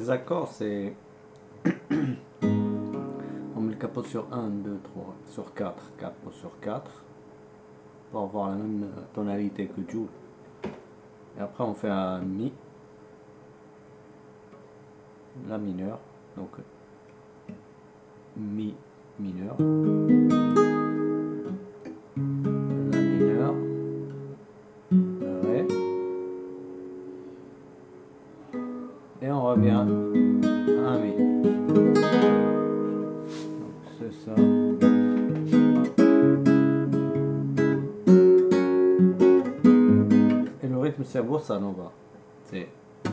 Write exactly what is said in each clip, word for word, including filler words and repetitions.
les accords, c'est... On met le capot sur un, deux, trois, sur quatre, quatre sur quatre, pour avoir la même tonalité que Joule. Et après on fait un Mi, La mineur, donc Mi mineur, La mineur, Ré, et on revient à un Mi. C'est ça. Et le rythme c'est bossa nova. C'est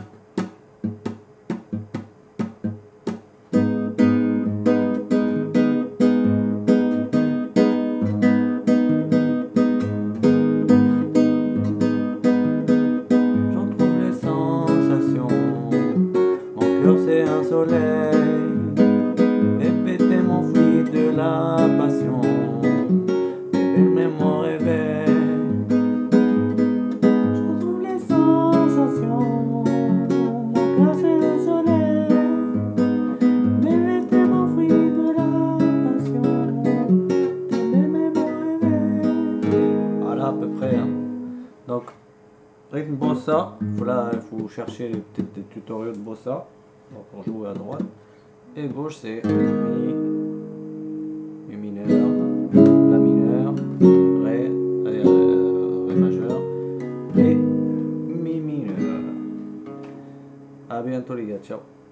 j'en trouve les sensations. Mon cœur c'est un soleil. Répétez mon fruit de la passion. Bébé mais mon réveil. J'en trouve les sensations. Mon cœur c'est un soleil. Répétez mon fruit de la passion. Bébé mais mon réveil. Voilà à peu près. Hein. Donc rythme bossa, il faut, là, il faut chercher les petits des tutoriels de bossa. Donc pour jouer à droite. Et gauche c'est Mi, Mi mineur, La mineur, Ré, Ré, euh, Ré majeur et Mi mineur. A bientôt les gars, ciao.